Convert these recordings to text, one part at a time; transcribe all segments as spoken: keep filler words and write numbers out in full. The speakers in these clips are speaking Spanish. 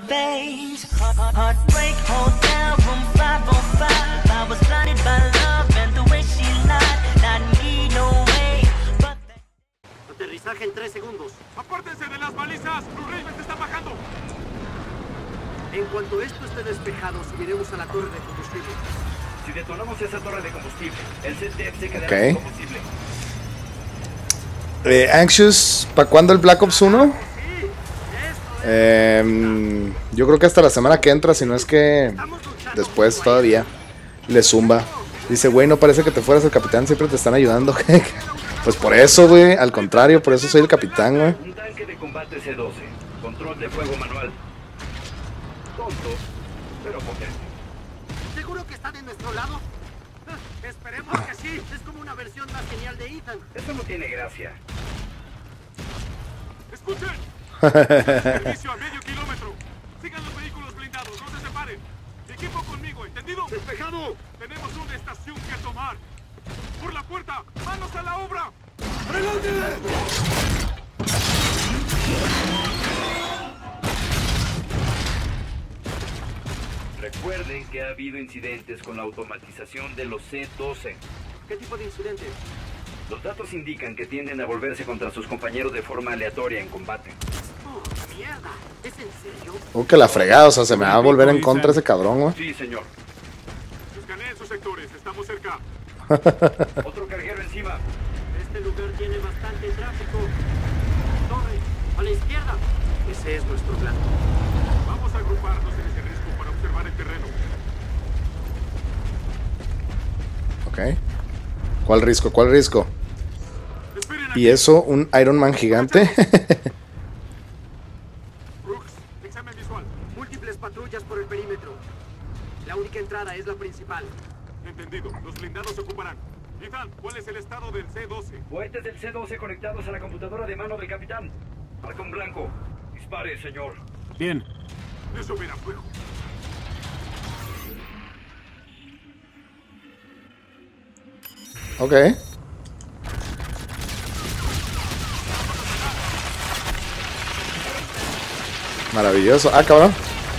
veins. Heartbreak hotel room five oh five. I was blinded by love and the way she lied. Not me, no way. But aterrizaje en tres segundos. ¡Apártense de las balizas! ¡Blue Raven se está bajando! En cuanto esto esté despejado, subiremos a la torre de combustible. Si detonamos esa torre de combustible, el C T F se quedará Okay. sin combustible. Eh, Anxious, ¿para cuándo el Black Ops uno? Eh, yo creo que hasta la semana que entra, si no es que después todavía le zumba. Dice, güey, no parece que te fueras el capitán, siempre te están ayudando. Pues por eso, güey, al contrario, por eso soy el capitán, güey. Un tanque de combate C doce, control de fuego manual. Tonto, pero potente. ¿Seguro que está de nuestro lado? Ah, esperemos que sí. Es como una versión más genial de Ethan. Eso no tiene gracia. ¡Escuchen! Servicio a medio kilómetro. Sigan los vehículos blindados, no se separen. Equipo conmigo, ¿entendido? ¡Despejado! Tenemos una estación que tomar. ¡Por la puerta! ¡Manos a la obra! Recuerden que ha habido incidentes con la automatización de los C doce. ¿Qué tipo de incidente? Los datos indican que tienden a volverse contra sus compañeros de forma aleatoria en combate. ¡Oh, mierda! ¿Es en serio? Uh, que la fregada, o sea, se me va a volver en contra ese cabrón, güey. Sí, señor. Escaneen sus sectores, estamos cerca. Otro carguero encima. Este lugar tiene bastante tráfico. Torre, a la izquierda. Ese es nuestro plan. Vamos a agruparnos en ese risco para observar el terreno. Ok. ¿Cuál risco? ¿Cuál risco? Esperen ¿Y aquí. eso? ¿Un Iron Man gigante? Brooks, examen visual. Múltiples patrullas por el perímetro. La única entrada es la principal. Entendido, los blindados se ocuparán. Ethan, ¿cuál es el estado del C doce? Cohetes del C doce conectados a la computadora de mano del capitán. Marca un blanco. Dispare, señor. Bien. Eso verá fuego. Ok. Maravilloso. Ah, cabrón.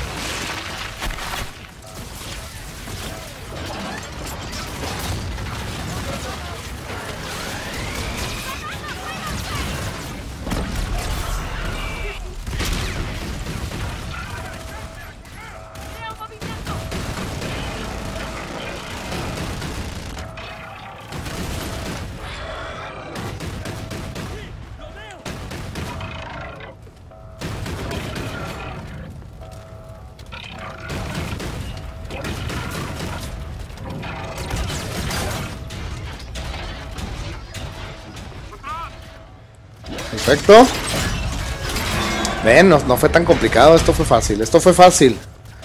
Perfecto. Ven, no, no fue tan complicado. Esto fue fácil. Esto fue fácil.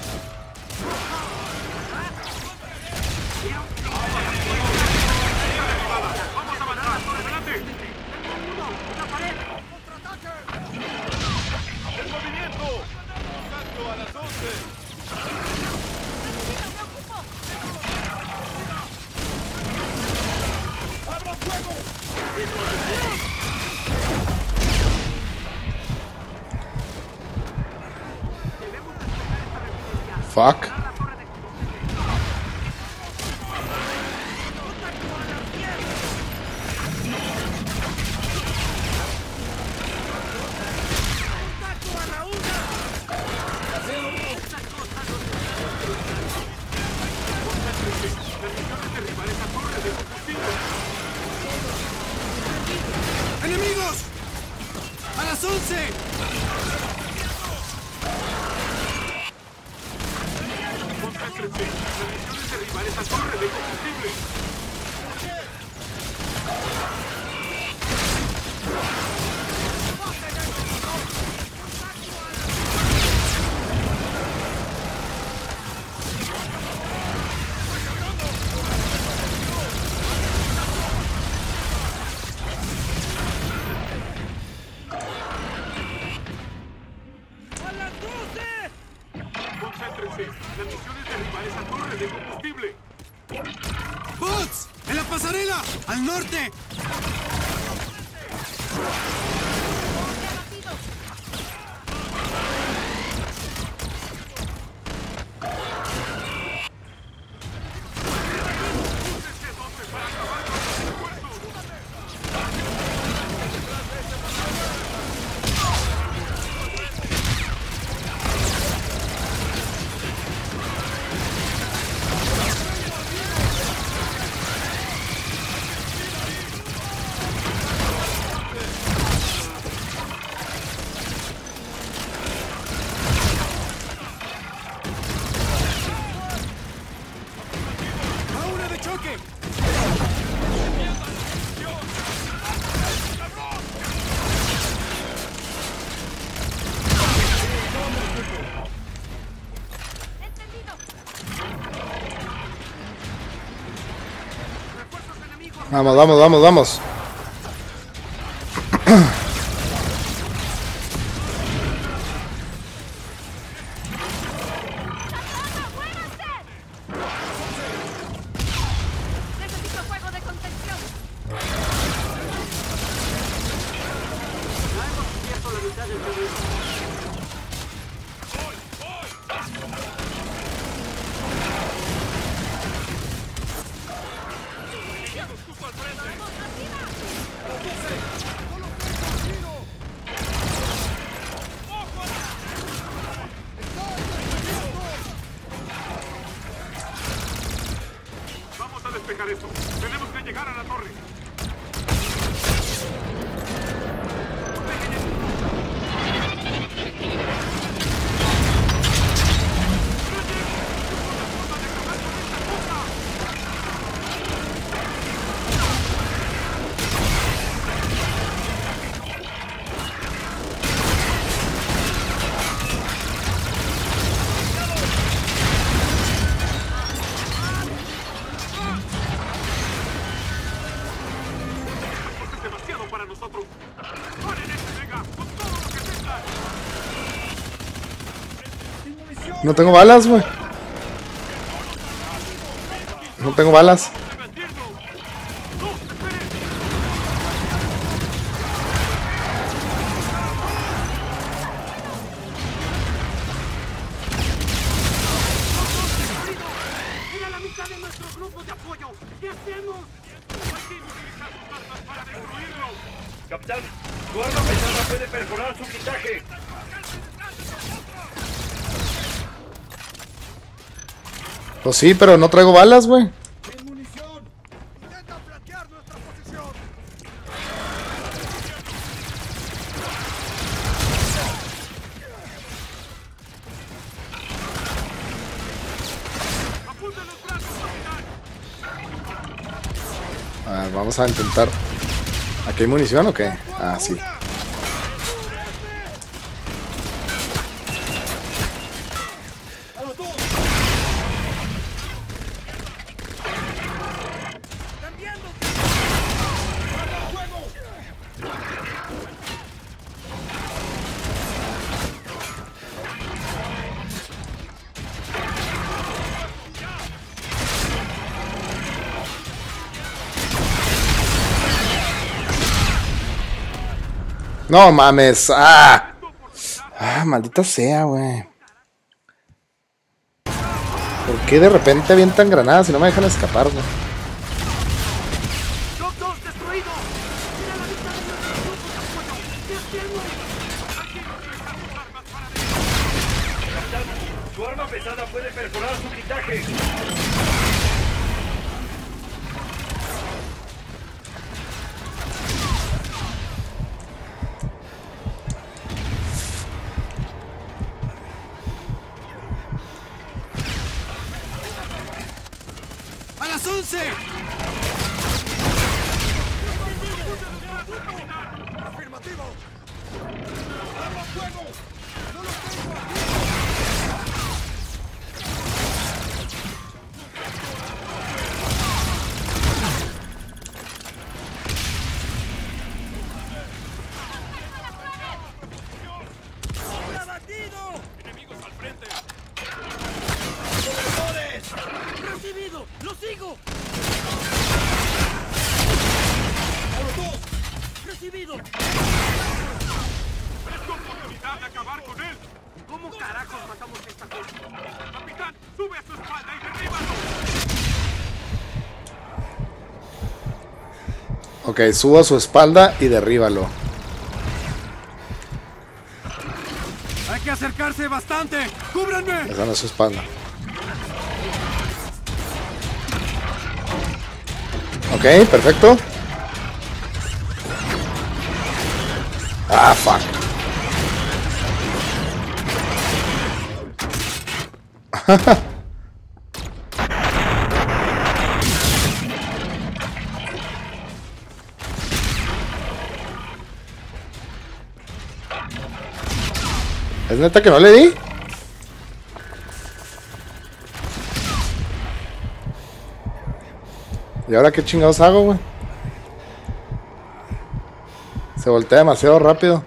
Fuck. ¡Enemigos! ¡A las once! Concéntrense. La misión es derribar esa torre de combustible. Concéntrense. La misión es derribar esa torre de combustible. ¡Bots! ¡En la pasarela! ¡Al norte! Vamos, vamos, vamos, vamos. Necesito fuego de contención. Ya hemos cubierto la mitad del camino. Vamos a despejar esto. Tenemos que llegar a la torre. Es demasiado para nosotros. ¡Paren este, venga! ¡Con todo lo que tengan! No tengo balas, güey. No tengo balas. ¡Era la mitad de nuestro grupo de apoyo! ¿Qué hacemos? Hay que utilizar sus armas para destruirlo. Capitán, su arma pesada puede perforar su blindaje. Pues sí, pero no traigo balas, güey. ¡Apunten los brazos, capitán! A ver, vamos a intentar. ¿Aquí hay munición o qué? Ah, sí. No mames. Ah, ah maldita sea, güey. ¿Por qué de repente avientan granadas y no me dejan escapar, güey? ¡Top dos destruido! ¡Era la mitad de nuestro grupo de apoyo! ¿Qué hacemos? Hay que utilizar sus armas para destruirlo. Capitán, su arma pesada puede perforar su blindaje. ¡A las once! ¡Afirmativo! ¡Arma fuego! ¡No lo tengo aquí! ¡Abatido! ¡Enemigos al frente! ¡Recibido! ¡Lo sigo! ¡Recibido! ¡Es tu oportunidad de acabar con él! ¿Cómo carajos matamos esta cosa? ¡Capitán, sube a su espalda y derríbalo! Ok, subo a su espalda y derríbalo. ¡Hay que acercarse bastante! ¡Cúbranme! Esa no es su espalda. Ok, perfecto. Ah, fuck. ¿Es neta que no le di? ¿Y ahora qué chingados hago, güey? Se voltea demasiado rápido.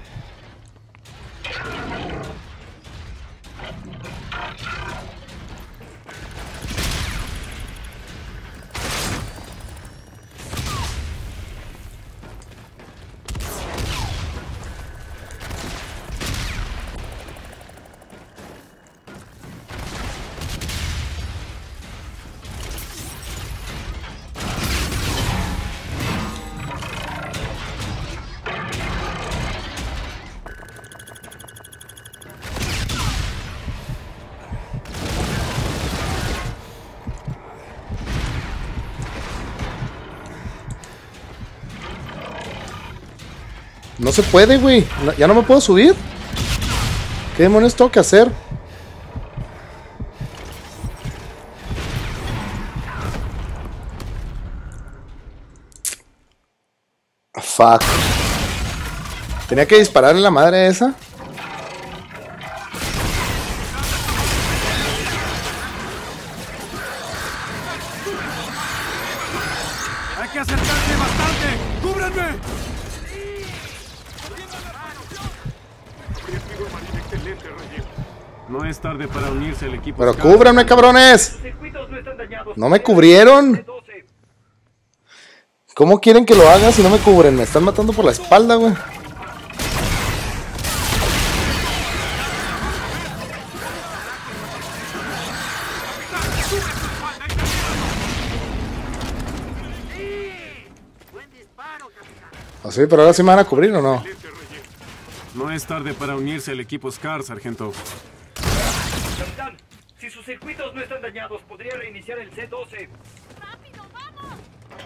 No se puede, güey. No, ya no me puedo subir. ¿Qué demonios tengo que hacer? Fuck. Tenía que dispararle a la madre esa. Hay que acercarse bastante. ¡Cúbranme! No es tarde para unirse al equipo. Pero cúbranme, cabrones. Circuitos no están dañados. No me cubrieron. ¿Cómo quieren que lo haga si no me cubren? Me están matando por la espalda, güey. ¿Así? ¿Pero ahora sí me van a cubrir o no? No es tarde para unirse al equipo Scar, sargento. Capitán, si sus circuitos no están dañados, podría reiniciar el C doce. ¡Rápido, vamos!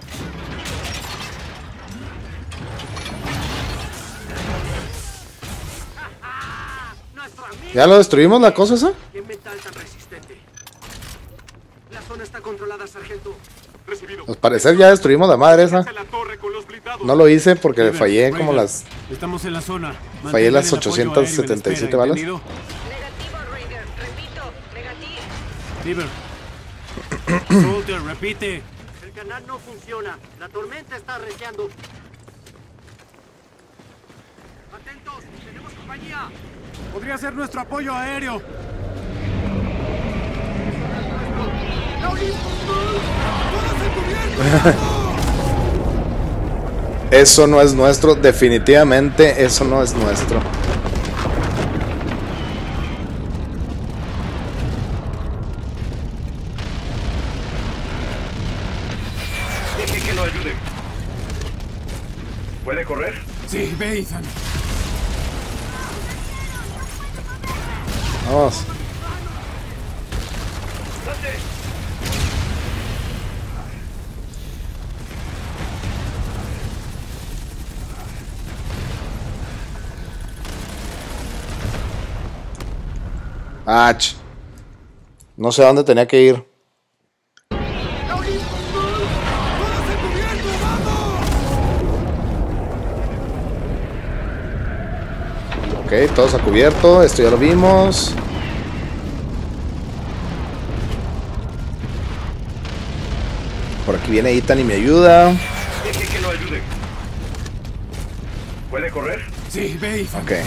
¿Ya lo destruimos la cosa esa? ¿Qué metal tan resistente? La zona está controlada, sargento. Recibido. Al parecer ya destruimos la madre esa. La torre con los blindados. No lo hice porque River, fallé como Raider, las... Estamos en la zona. Fallé las Mantengan el apoyo ochocientas setenta y siete aéreo en balas. espera, Negativo, Raider. Repito, negativo. ¿entendido? River. Soldier, repite. El canal no funciona. La tormenta está arreciando. Atentos, tenemos compañía. Podría ser nuestro apoyo aéreo. Eso no es nuestro, definitivamente eso no es nuestro. Deje que lo ayude. ¿Puede correr? Sí, ve, Ethan. Vamos. ¡Date! Ah, ch. No sé a dónde tenía que ir. Ok, todos a cubierto. Esto ya lo vimos. Por aquí viene Ethan y me ayuda. Deje que lo ayude. ¿Puede correr? Sí, ve, Ethan. Ok.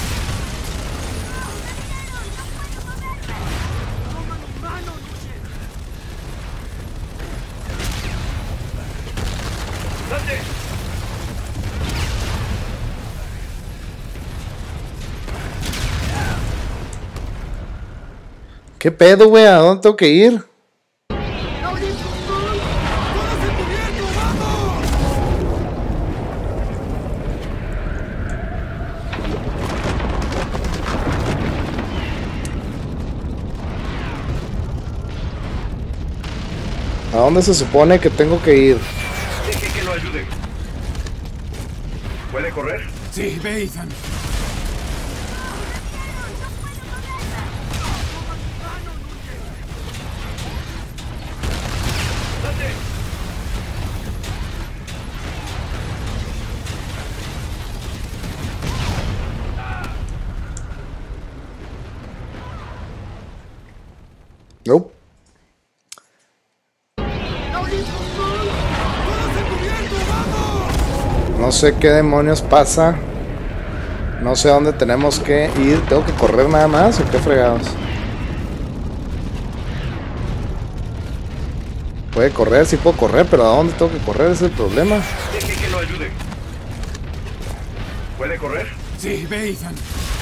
¡Date! ¿Qué pedo, güey? ¿A dónde tengo que ir? ¿A dónde se supone que tengo que ir? Deje que lo ayude. ¿Puede correr? Sí, ve, Ethan. ¡Date! Nope. No No sé qué demonios pasa. No sé a dónde tenemos que ir. ¿Tengo que correr nada más o qué fregados? Puede correr, sí puedo correr, pero ¿a dónde tengo que correr? Ese es el problema. Deje que lo ayude. ¿Puede correr? Sí, ve, Ethan.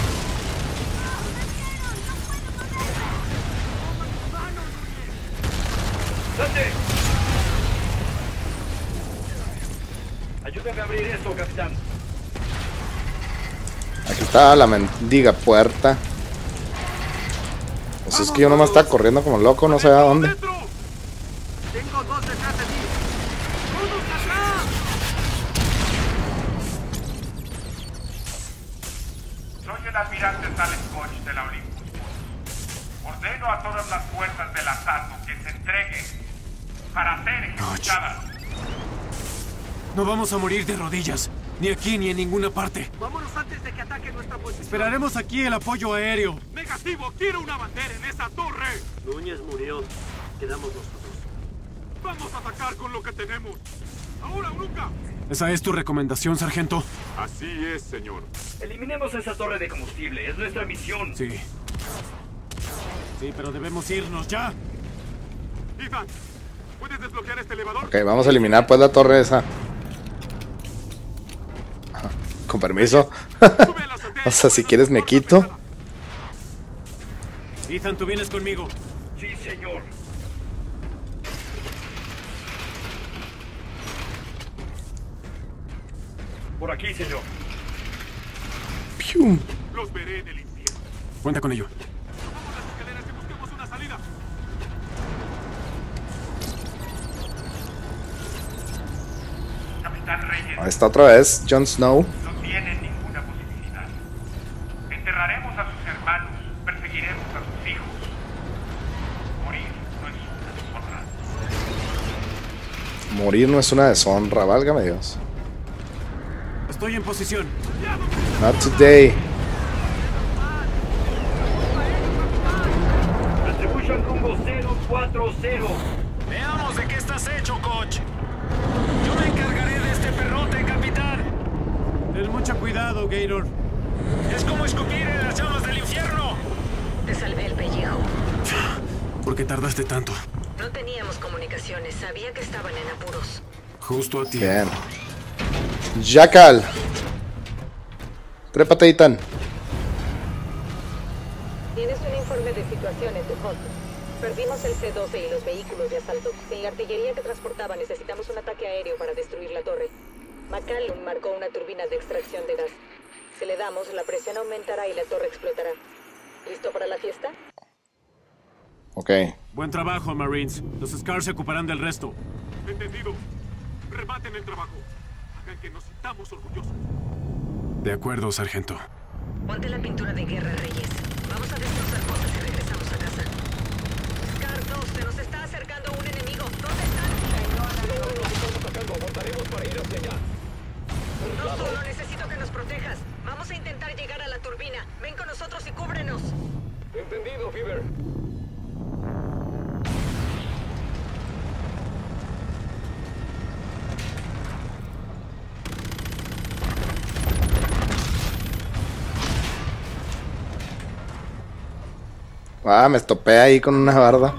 ¡Date! Ayúdame a abrir esto, capitán. Aquí está la mendiga puerta. Pues es que yo nomás estaba corriendo como loco, no sé a dónde. ¡Dentro! Tengo dos detrás de mí. ¡Todos atrás! Soy el almirante Alex Koch de la Olympus. Ordeno a todas las fuerzas del asalto que se entreguen para ser ejecutadas. No vamos a morir de rodillas, ni aquí ni en ninguna parte. Vámonos antes de que ataque nuestra posición. Esperaremos aquí el apoyo aéreo. Negativo, quiero una bandera en esa torre. Núñez murió. Quedamos nosotros. Vamos a atacar con lo que tenemos. Ahora o nunca. ¿Esa es tu recomendación, sargento? Así es, señor. Eliminemos esa torre de combustible. Es nuestra misión. Sí. Sí, pero debemos irnos ya. Ethan, ¿puedes desbloquear este elevador? Ok, vamos a eliminar pues la torre esa. Ajá, con permiso. O sea, si quieres me quito. Ethan, tú vienes conmigo. Sí, señor. Por aquí, señor. Pium. Los veré en el infierno. Cuenta con ello. Subamos las escaleras y busquemos una salida. Capitán Reyes, Ahí está otra vez, Jon Snow. no tienen ninguna posibilidad. Enterraremos a sus hermanos, perseguiremos a sus hijos. Morir no es una deshonra. Morir no es una deshonra, válgame Dios. Estoy en posición. Not today. Attribution rumbo cero cuatro cero. Veamos de qué estás hecho, Koch. Yo me encargaré de este perrote, capitán. Ten mucho cuidado, Gator. Es como escupir en las llamas del infierno. Te salvé el pellejo. ¿Por qué tardaste tanto? No teníamos comunicaciones. Sabía que estaban en apuros. Justo a ti. Bien. Jackal. Trépate, Ethan. Tienes un informe de situación en tu foto. Perdimos el C doce y los vehículos de asalto. Sin la artillería que transportaba necesitamos un ataque aéreo para destruir la torre. McCallum marcó una turbina de extracción de gas. Si le damos, la presión aumentará y la torre explotará. ¿Listo para la fiesta? Ok. Buen trabajo, Marines. Los Scars se ocuparán del resto. Entendido. Rematen el trabajo. Hagan que nos sintamos orgullosos. De acuerdo, sargento. Ponte la pintura de guerra, Reyes. Vamos a destrozar cosas y regresamos a casa. Scar dos, se nos está acercando un enemigo. ¿Dónde están? No solo necesito que nos protejas. Vamos a intentar llegar a la turbina. Ven con nosotros y cúbrenos. Entendido, Fever. Ah, me estopé ahí con una barda.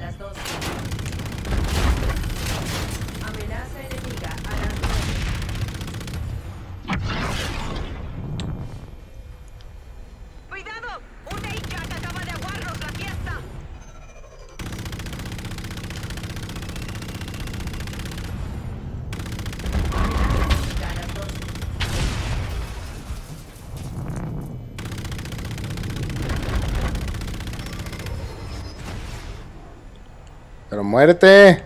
¡Cuidado! Un A C A T acaba de aguarnos la fiesta. Pero muérete.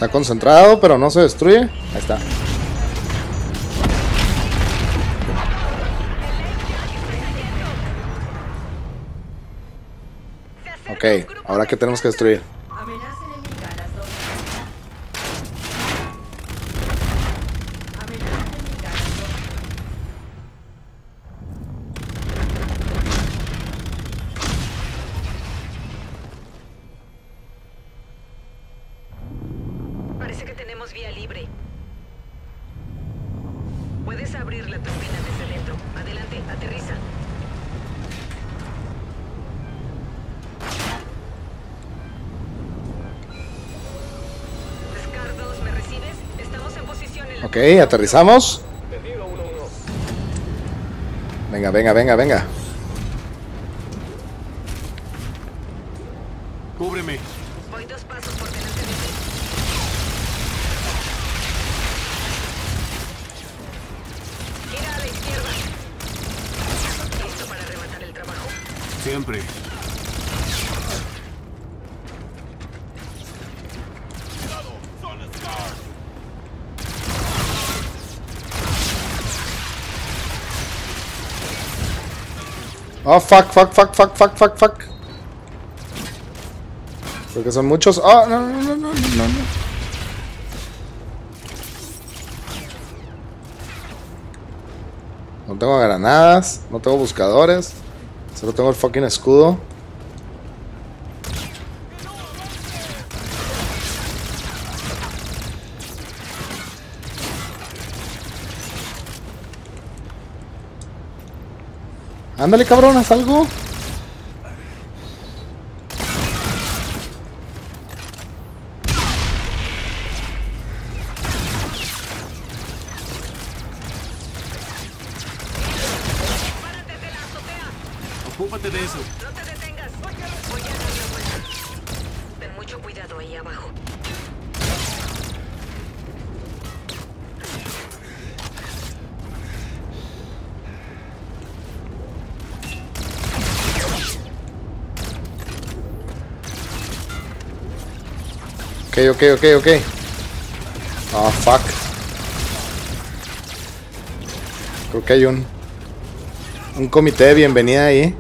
Está concentrado, pero no se destruye. Ahí está. Ok, ahora ¿qué tenemos que destruir? Amenaza enemiga a las dos. Amenaza enemiga a las dos. Parece que tenemos vía libre. Puedes abrir la turbina desde dentro. Adelante, aterriza. Scar dos, ¿me recibes? Estamos en posición en la... Ok, aterrizamos. Venga, venga, venga, venga. Cúbreme. Voy dos pasos por delante de ti. Gira a la izquierda. ¿Listo para rematar el trabajo? Siempre. Oh, fuck, fuck, fuck, fuck, fuck, fuck, fuck. Porque son muchos. Oh, no, no, no, no, no, no. No tengo granadas, no tengo buscadores. Solo tengo el fucking escudo. Ándale, cabrón, haz algo. ¡Párate de la azotea! Ocúpate de eso. ¡No te detengas! Voy a dar la vuelta. Ten mucho cuidado ahí abajo. Ok, ok, ok, ok. Oh, fuck. Creo que hay un... Un comité de bienvenida ahí.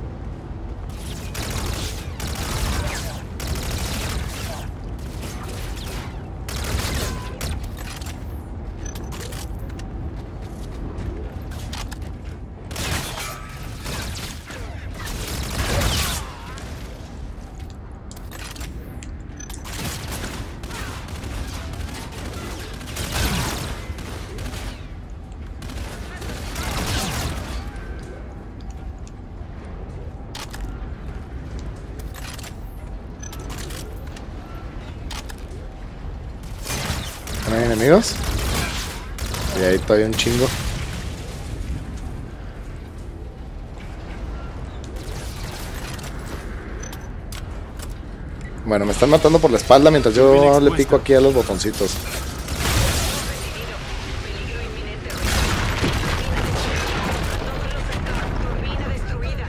¿No hay enemigos? Y ahí todavía un chingo. Bueno, me están matando por la espalda mientras yo le pico aquí a los botoncitos. Peligro inminente. Turbina destruida.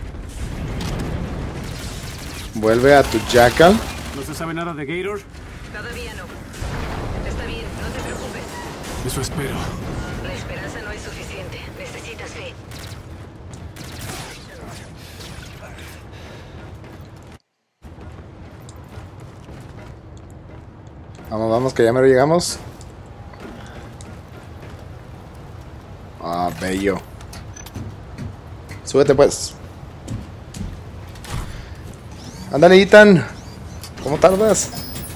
Vuelve a tu jackal. ¿No se sabe nada de Gator? Todavía no. Está bien, no te preocupes. Eso espero. La esperanza no es suficiente. Necesitas fe. Vamos, vamos, que ya me lo llegamos. Ah, bello. Súbete pues. Ándale, Ethan. ¿Cómo tardas?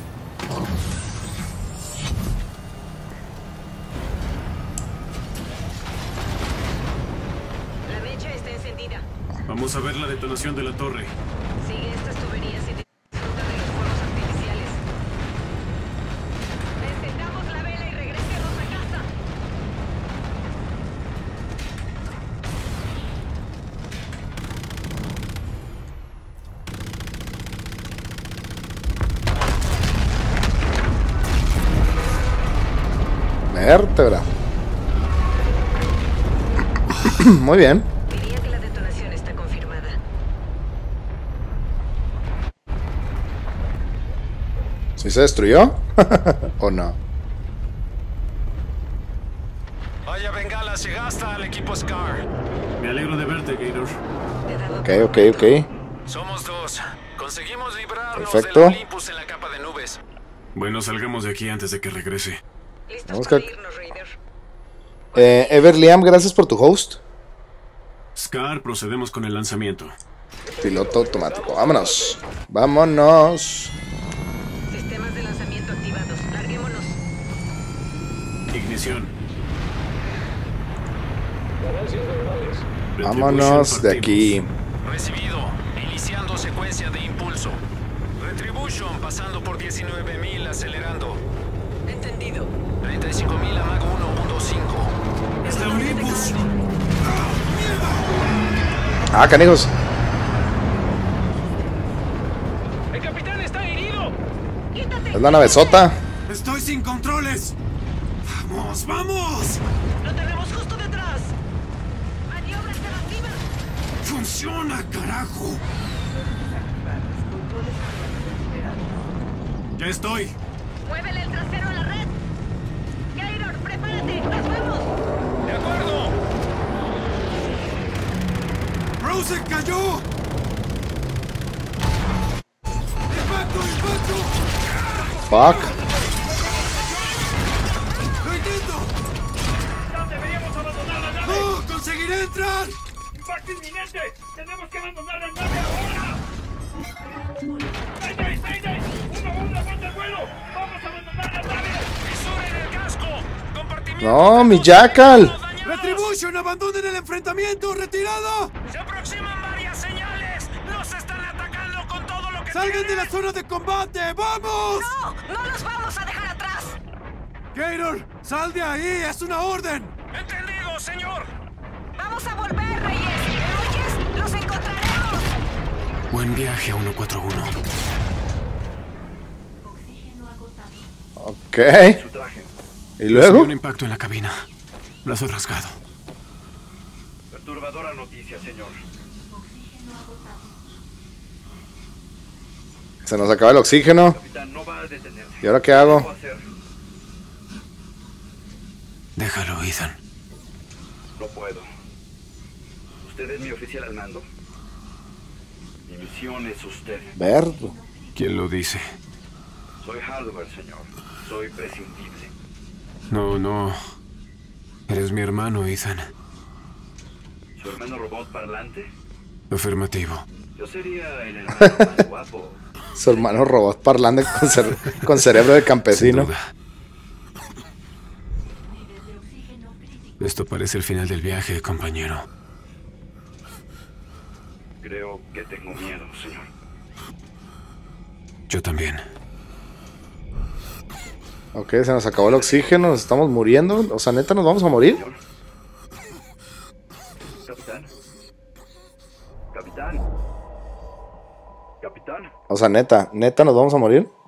La mecha está encendida. Vamos a ver la detonación de la torre. Sigue estas tuberías y disfruta de los fuegos artificiales. Encendamos la vela y regresemos a casa. Vértebra. Muy bien. Diría que la detonación está confirmada. ¿Sí se destruyó? ¿O no? Vaya bengala, se gasta al equipo Scar. Me alegro de verte, Gator. Ok, ok, ok. Somos dos. Conseguimos librarnos Perfecto. del Olympus en la capa de nubes. Bueno, salgamos de aquí antes de que regrese. Listos Vamos para que- irnos, Raider. Eh, Ever Liam, gracias por tu host. Scar, procedemos con el lanzamiento. Piloto automático. Vámonos. Vámonos. Sistemas de lanzamiento activados. Larguémonos. Ignición. Vámonos de aquí. Recibido. Iniciando secuencia de impulso. Retribution pasando por diecinueve mil, acelerando. Entendido. treinta y cinco mil a Mago uno punto cinco. ¡Es la Olympus! Ah, canijos. ¡El capitán está herido! ¡Quítate! Es la navezota. ¡Estoy sin controles! ¡Vamos, vamos! ¡Lo tenemos justo detrás! ¡Maniobra alternativa! ¡Funciona, carajo! ¡Ya estoy! ¡Muévele el trasero a la red! ¡Gator, prepárate! ¡Nos vamos! ¡De acuerdo! ¡Rose cayó! ¡Impacto, impacto! Fuck. ¡Lo intento! ¡Deberíamos abandonar la nave! ¡No! ¡Conseguiré entrar! ¡Impacto inminente! ¡Tenemos que abandonar la nave ahora! ¡Mayday, mayday! ¡Uno, uno, aguanta el vuelo! ¡Vamos a abandonar la nave! ¡Fisura en el casco! ¡Compartimiento! No, mi Jackal. ¡Retribution! ¡Abandonen el enfrentamiento! ¡Retirado! ¡Se aproximan varias señales! ¡Nos están atacando con todo lo que ¡Salgan de la tienen! zona de combate! ¡Vamos! ¡No! ¡No los vamos a dejar atrás! Gator, sal de ahí, es una orden. ¡Entendido, señor! ¡Vamos a volver, Reyes! ¿Me oyes? ¡Los encontraremos! Buen viaje, uno cuatro uno. Ok. Su traje. ¿Y luego? Un impacto en la cabina. Brazo rasgado. Perturbadora noticia, señor. Se nos acaba el oxígeno. Capitán, no va a detenerse. ¿Y ahora qué ¿Qué hago? debo hacer? Déjalo, Ethan. No puedo. ¿Usted es mi oficial al mando? Mi misión es usted. Verdo. ¿Quién lo dice? Soy Hardware, señor. Soy prescindible. No, no. Eres mi hermano, Ethan. ¿Su hermano robot parlante? Afirmativo. Yo sería el hermano más guapo. Su hermano robot parlante con, cer- con cerebro de Sin campesino. duda. Esto parece el final del viaje, compañero. Creo que tengo miedo, señor. Yo también. Ok, se nos acabó el oxígeno, nos estamos muriendo. O sea, neta, nos vamos a morir. Señor. Capitán. Capitán. Capitán. O sea, neta, neta, nos vamos a morir.